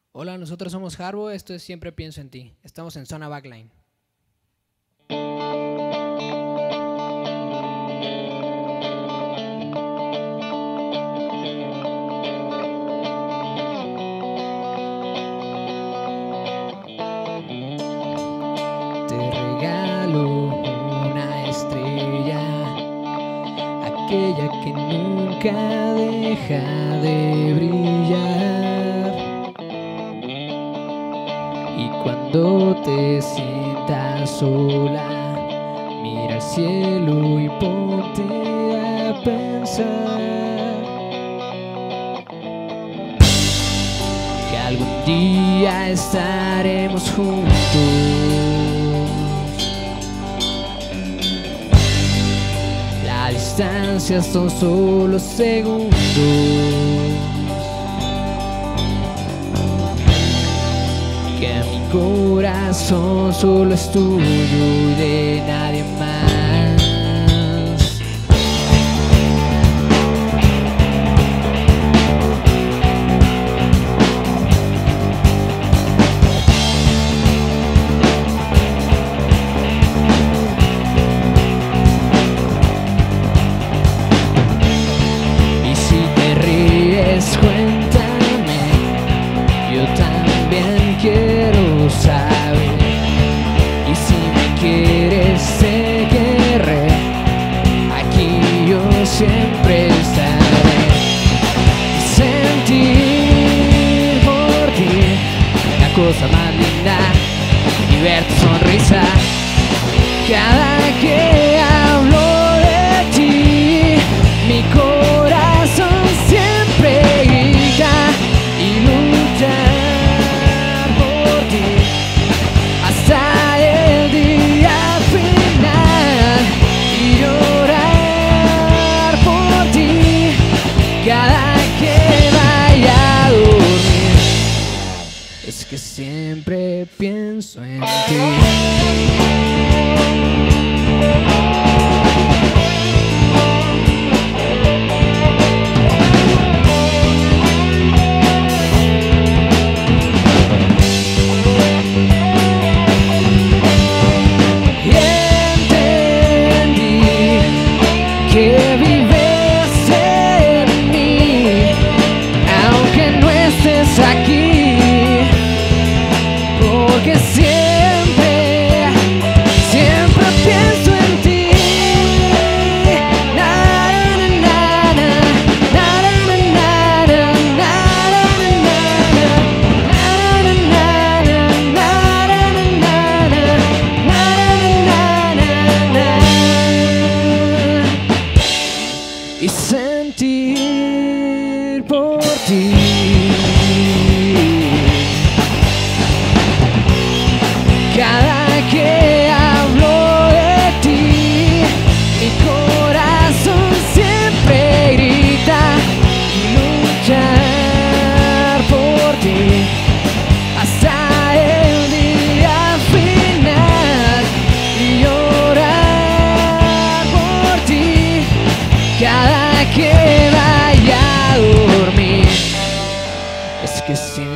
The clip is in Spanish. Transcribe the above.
Hola, nosotros somos Harbo, esto es Siempre Pienso en Ti. Estamos en Zona Backline. Te regalo una estrella, aquella que nunca deja de brillar. Y cuando te sientas sola, mira al cielo y ponte a pensar que algún día estaremos juntos. La distancia son solo segundos. Que mi corazón solo es tuyo y de nadie más. Y si te ríes, cuéntame, yo también quiero saber. Y si me quieres, te querré, aquí yo siempre estaré. Y sentir por ti la cosa más linda y ver tu sonrisa cada que hablo de ti. Mi corazón siempre grita y lucha por ti hasta el día final, y llorar por ti cada que vaya a dormir. Es que siempre pienso en ti. Que vives en mí, aunque no estés aquí, porque siempre, siempre pienso en ti. Na, na, na, na, na, na, na, na, y sentir por ti cada que hablo de ti. Mi corazón siempre grita y luchar por ti hasta el día final, y llorar por ti cada que vaya a dormir. Es que siempre